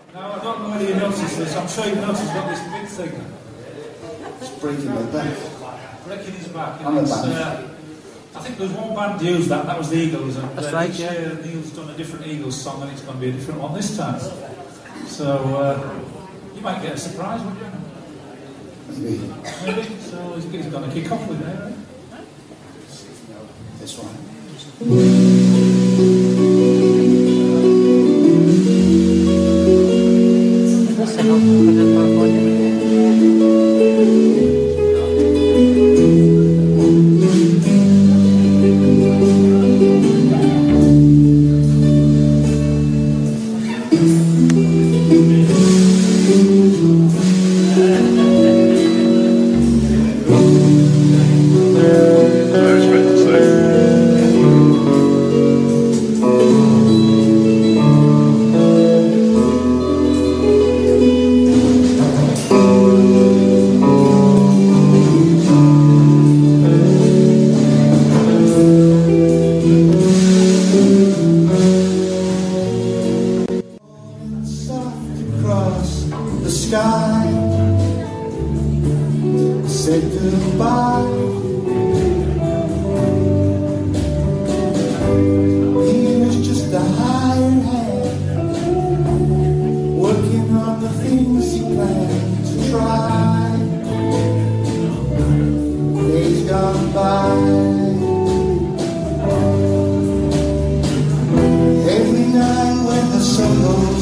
Now, I don't know whether you noticed this. I'm sure you've noticed what this big thing. It's breaking my back. Breaking his back. I'm a band. I think there's one band used that. That was the Eagles. And That's right, each yeah. year Neil's done a different Eagles song, and it's going to be a different one this time. So you might get a surprise, wouldn't you? Maybe. Maybe. So he's going to kick off with it, right? This one. The sky said goodbye. He was just a hired hand, working on the things he planned to try. Days gone by. Every night when the sun goes